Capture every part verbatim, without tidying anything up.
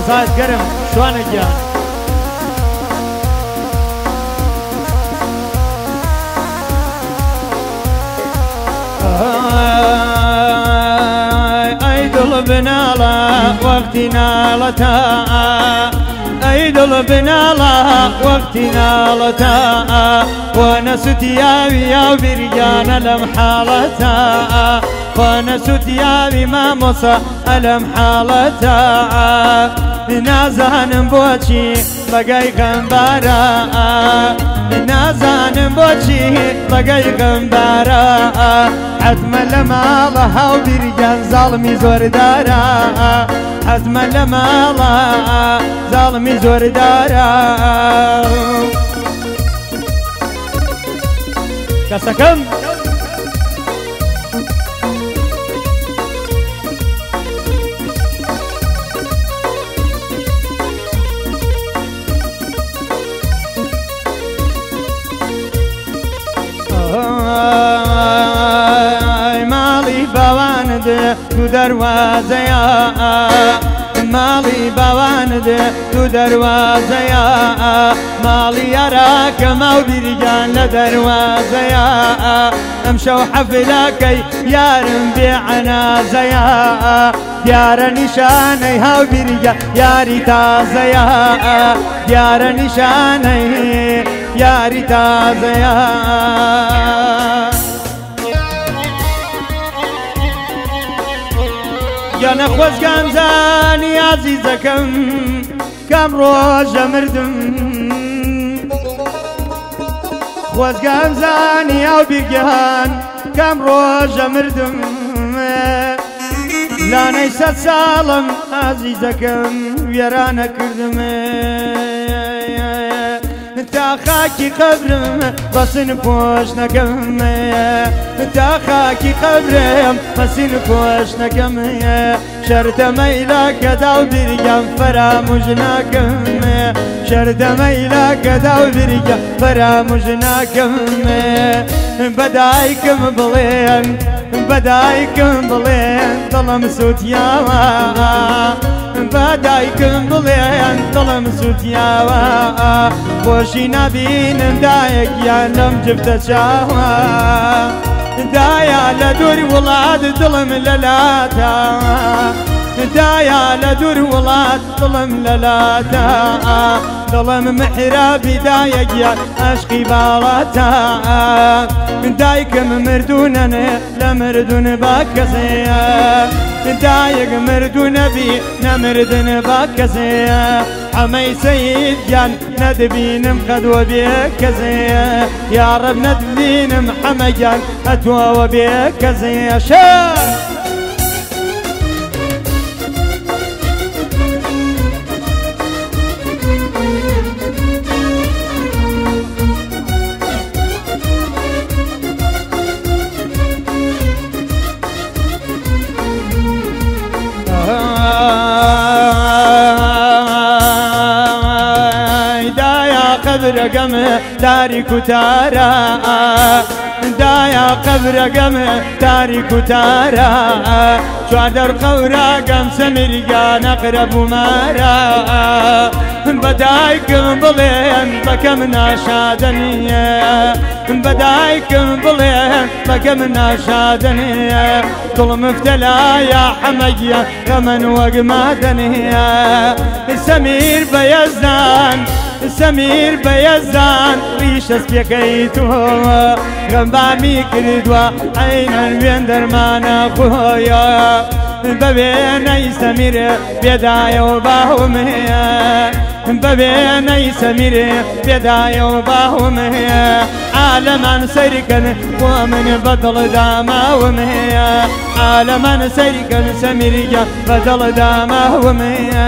ساعت گرم شوانە گیان ئەی دڵ بناڵە وەختی ناڵەتە ئەی دڵ بناڵە وەختی ناڵەتە وەنە سوتیاوی یاو بیرگانە لەم حاڵەتە وەنە سوتیاوی مامۆسە ئەلەم حاڵەتە نازانم بۆچی بەگای غەمبارە نازانم بۆچی بەگای غەمبارە حەزمە لە ماڵە هاو بیرگان زاڵمی زۆردارە حەزمە لە ماڵە زاڵمی زۆردارە کەسەکەم ماڵی باوانت تو دەواازەیە ماڵی باوانت تو دەواازەیە ماڵی یاراکە ماو بیرگان لە دەواازەیە ئەم شەو حەفلەکەی یارم بێ عەنازەیە دیارە نیشانەی هاو بیرگە یاری تازەیە دیارە نیشانەی یاری تازەیە گیانە خۆزگام زانی عەزیزەکەم کام ڕۆژە مردم خۆزگام زانی ئەو بیرگەهان کام ڕۆژە مردم لانەی سەد ساڵم عەزیزەکەم وێرانە کردم تا خاکی قبرم بەسن پۆش نەکەم تا خاکی قبرم بەسن پۆش نەکەم شەرتە مەیلاکەدا و بیرگەم فەرامۆژ ناکەم شەرتە مەیلاکەدا و بیرگەم فەرامۆژ ناکەم بەدایکم بڵێن بەدایکم بڵێن دڵم سووتیاوە بەدایکم بڵێن دڵم سووتیاوە خۆشی نابینم دایەکیان لەم جفتە چاوە دایە لە دوور وڵات دڵم لەلاتە دایە لە دوور وڵات دڵم لەلاتە دڵم محرابی دایەکیان عەشقی باڵاتە دایکم مردوونەنێ لە مردون با کەسەیە دایەک مردوو نەبی نەمردن با کەسەیە ئەمەی سەیدیان نەدبینم قەدوە بێ کەسەیە یا ڕەب نەدبینم حەمەگیان ئەتوەوە بێ کەسەیە شەر قبرەکەم تاریک و تارە دایە قبرەکەم تاریک و تارە چواردەر قەوراکەم سەمیرگانە قرە بوومارە بەدایکم بڵێن بەکەم ناشادە نییە بەدایکم بڵێن بەکەم ناشادە نییە دڵم فتەلایە حەمەگیە غەمەن وەگمادە نییە سەمیر بەیەزدان سەمیر بەیەزدان ڕیشەس پێکەی تۆ غەمبامی کردووە عەینەن وێن دەرمانە خۆیە بەوێنەی سەمیرێ بێدایەوە باوم هەیە بەوێنەی سەمیرێ بێدایەوە باوم هەیە عالەمان سەیرکەن بۆ من بەدڵ داماوم هەیە عالەمان سەیرکەن سەمیرگە بەدڵ داماوم هەیە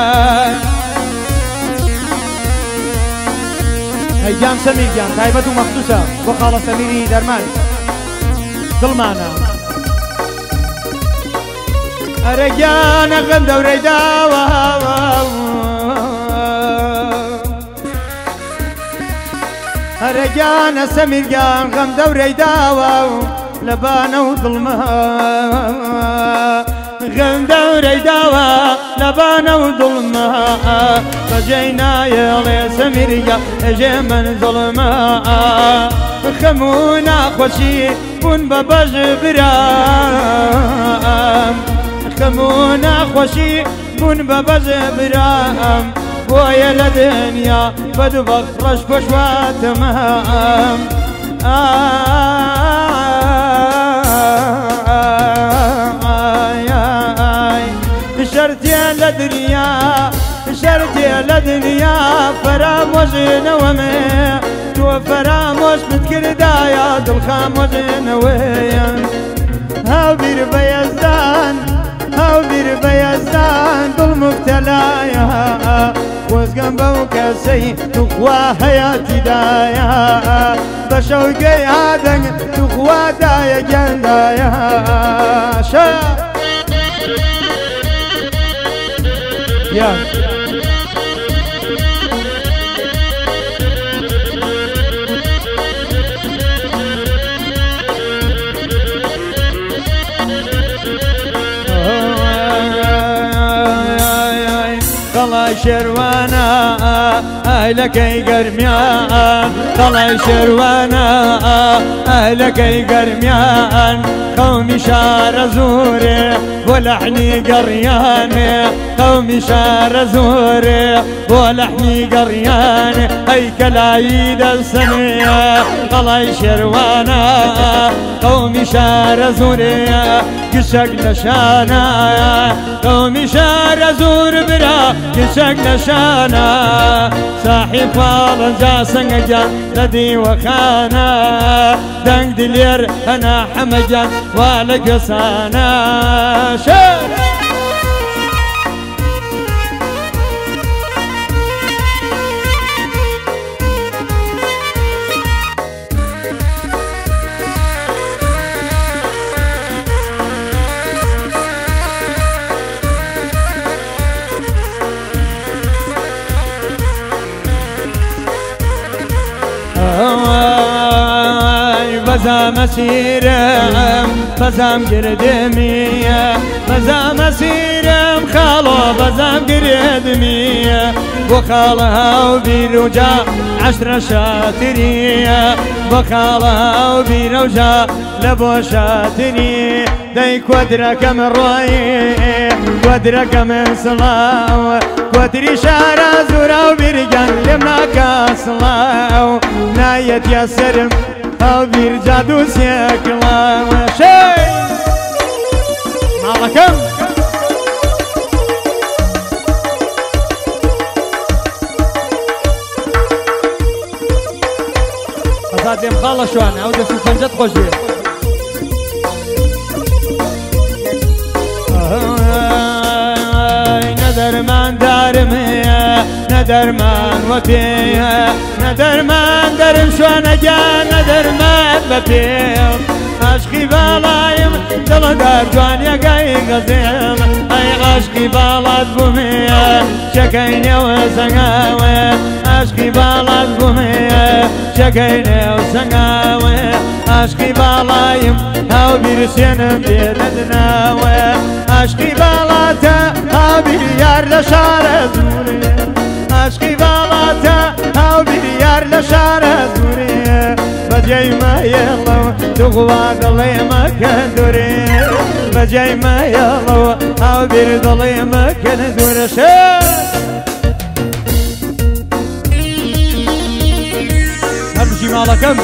هەیجان سەمیرگیان تایبەت و مەخصوسە بۆ خاڵە سەمیری دەرمان دڵمانە ئەرە گیانە غەم دەورەی داوە ئەرە گیانە سەمیرگیان غەم دەورەی داوە لە بانە و دڵمە غم دوري داوا لبانا وظلما فجينا يا سميريا اجي من ظلما خمونا خوشي بون بباج برام خمونا خوشي بون بباج برام بويا لدنيا بدو بخرج بشوى تمام شرتي لدنيا شرتي لدنيا فراموش نومي تو فراموش متكر دايا دل خاموش نويا هاو بير بيزدان هاو بير بيزدان دل مبتلايا وزقن بوكسي تقوى حياتي دايا بشوقي عادن تقوى دايا جندايا شا يا طلع شروانا أهلك يقرميان طلع شروانا أهلك يقرميان قومي شار زوري ولحني قريان قومي شار زوري ولحني قريان هيكل عيد السنة طلع شروانا قومي شار زوري قشق نشانا قومي شار زور برا قشق نشانا صاحب فاضل جا سنجان لدي وخانا دنق دلير انا حمجان والقصانا شير بزا مسيرم بزام قردمي بزا مسيرم خالو بزام قردمي وخالها وبيروجا عشرة شاتري وخالها وبيروجا لبو شاتري داي كودرك من روي كودرك من صلاو كودري شارع زورا وبيرجان لمناك صلاو نايت يا سرم أو بيرجع دوس ياكلا وشي معكم أصاد مخلص شو أنا أود أسوي فنجات خوشي ندر من دارمي ندر من وفيه ندر من درم شو أنا جا ندر من بفيه عشقي بالايم دل دار جوان يا قاي قزيم أي عشقي بالات بومي شكيني وسنقاوي عشقي بالات بومي شكيني وسنقاوي عشقي بالايم هاو بيرسينم بيردناوي عشقي بالاتا هاو بيريار لشارة زوري عشقي بالاتا هاو بيريار لشارة زوري بجاي ما يلو تغوى ضلي مكان دوري بجاي ما يلو هاو بير ضلي مكان دوري همشي مالكم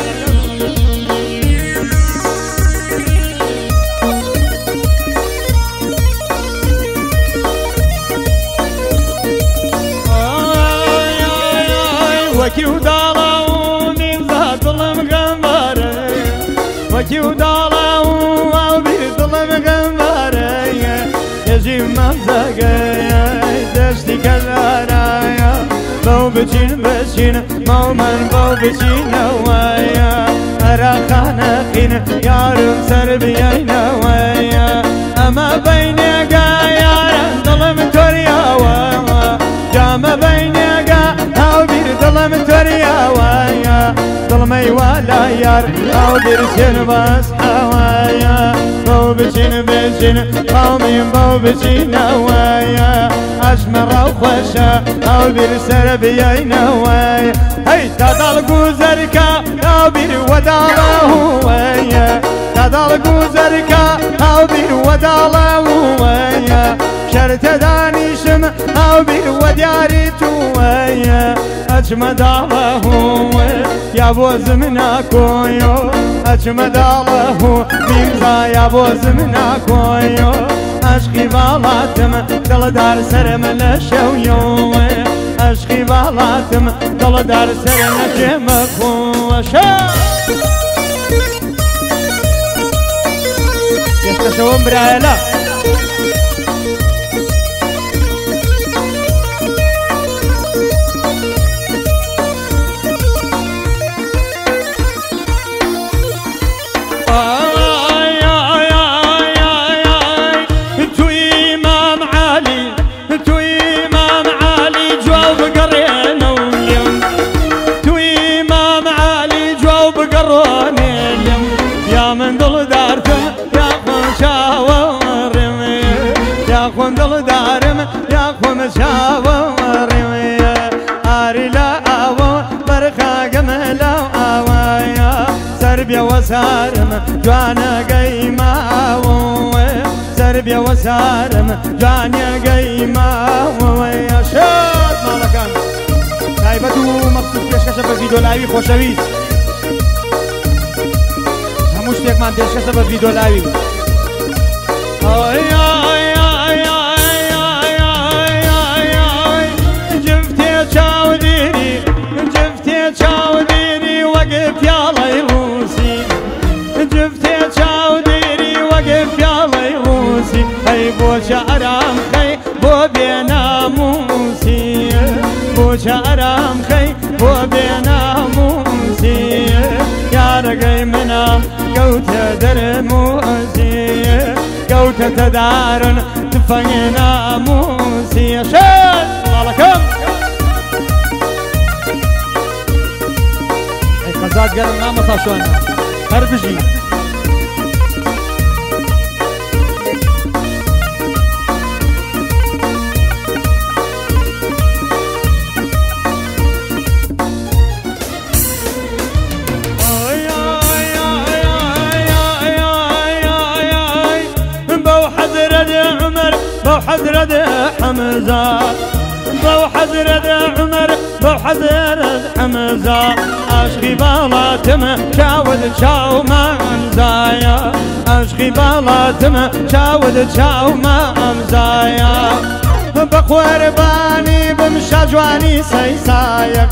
وكيو دالاو من ذا ظلم غمباري وكيو دالاو او بير ظلم غمباري يجي ممزقي دشتي كالرايا بو بچين بچين مومن بو بچين نوايا ارا خانقين يارم سر بيين نوايا اما بيني قا يارم ظلم توريا جام بيني ظلم تريا وايا ظلمي ولا يار او برسين بس حوايا او بچين بچين بچن قومیم بو بچینەوەیە ئەژمەڕە و خۆشە ئەو بیر سەر بیەینەوەی هەی تەدەڵ گوزەرکە ئەو بیر وەداڵەوەیە تەدەڵ گوزەرکە ئەو بیر وەداڵەوەیە شەرتە دانیشم ئەو بیر وەدیاری تووەیە ئەچمە داڵەهوە یا بۆ زمنا کۆیۆ ئەچمە داڵەهو بیمزا یا بۆ زمنا کۆیۆ عشقی باڵاتم دڵدار سرم لە شەویۆوە عشقی باڵاتم دڵدار سرم لە جێمە خۆشە پێشکەشەوەم برایەلە وسارم جوانا قيماوه سربيا وسارم جوانا قيماوه يا شاد مالكان تايبتو مخصوص پیشکش به ویدیو لایوی خوشویست هموش تک من پیشکش به ویدیو لایوی آی آی آی آی آی آی آی جفتی چاودیری جفتی چاودیری وقف یالای جفتي چاوديري وقف يا ليوسي هي بو شعرام خي بو بيناموسي بو شعرام خي بو بيناموسي يا رقي منا قوت درموسي قوت تدارن تفنينا موسي شاد الله لكم هي خزاد قلم نامصا شونا هربجي حضرة حمزة بو حضرة عمر بو حضرة حمزة عشقي بالاتم شاود شاو منزايا عشقي بالاتم شاود شاو منزايا بقرباني بمشى جواني سيسايق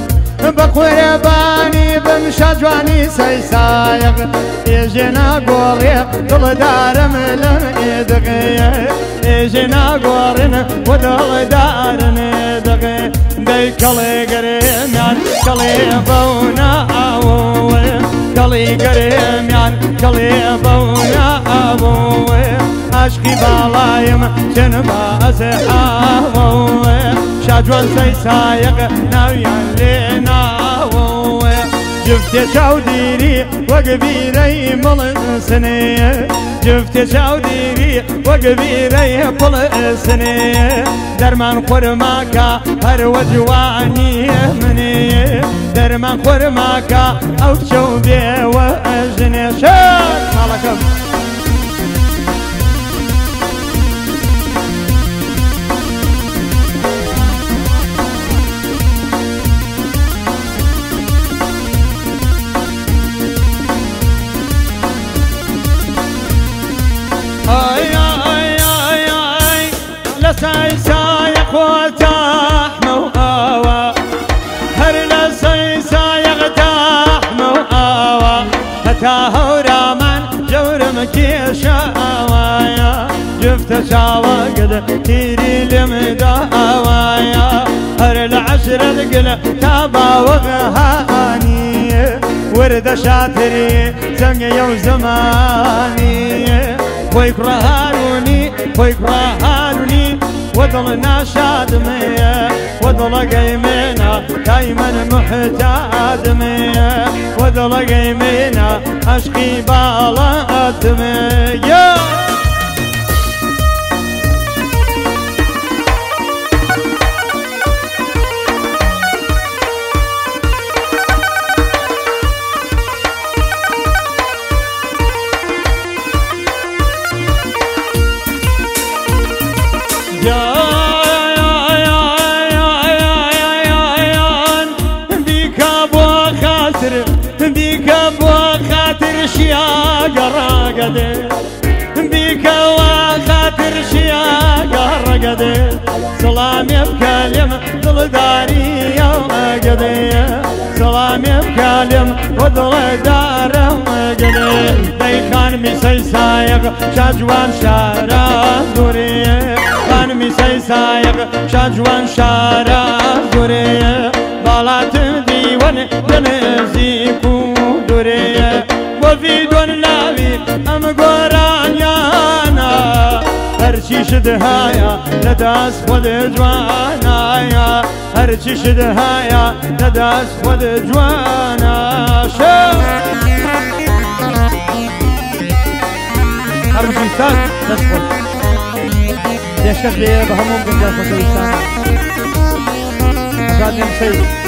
بقرباني بمشى جواني سيسايق يجينا قوريق دل دارم لم يدغي يجينا قورن ودل دارن يدغي دي كلي قريم يان كلي بونا أبوي كلي قريم يان كلي بونا أبوي عشقي بالايم جنبا أصحابوي شاجوان سيسايق ناويان ليناوي جفتي شاوديري وقبيري ملسني جفتي شاوديري وقبيري ملسني درمان خرماكا هر وجواني مني درمان خرماكا او شوبي واجني شاد مالكم سايق وتحم وآوى هر لسي سايق تحم وآوى هتاه رامان جورم كيشا آوايا جفت شاوى قد تيري لمداوايا هر العشرة قل تابا وغهاني ورد شاتري زنقي وزماني خويك رهاروني خويك رهاروني وضلنا شادمية وضل قيمنا دايما محتادمية وضل قيمنا عشقي بالاتمية ودڵێ دارم گەلێ دەیخان میسەی سایق شاجوان شارە دوورێ خان میسەی سایق شاجوان شارە دوورێ باڵاتر دیوەن لەنزیک و دوورێ بۆ ڤیدۆن لاوی ئەم گۆرانیانە هەرچی شت هەیە لەدەست خۆت جوانایە هەرچی شت هەیە لەدەست خۆت جوانە هەرموویستان دەست خۆش پێشکەش بێ بە هەموو گەنجان خۆشەویستان ئازاد نێمسەی